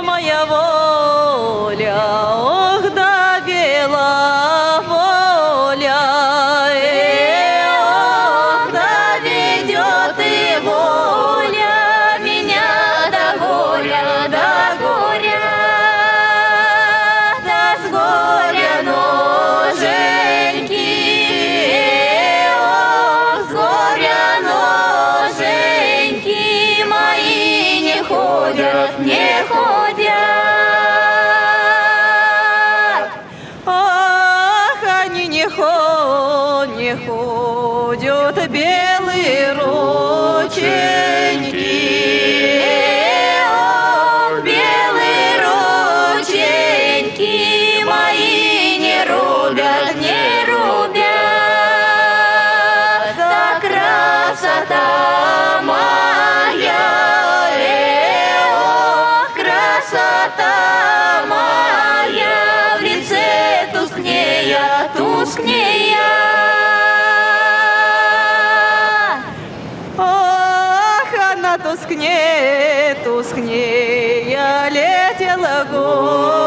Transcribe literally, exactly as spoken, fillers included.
моя воля, ох, довела воля, э, ох, доведет и воля меня до горя, до горя, да с горя ноженьки, э, ох, с горя ноженьки мои не ходят, не ходят. Ах, они не ходят, не ходят, белые рученьки, ох, белые рученьки мои не рубят, не рубят. Да красота моя, э, ох, красота моя, в лице тускнея, тускнея. Ах, она тускнеет, тускнея, летела год.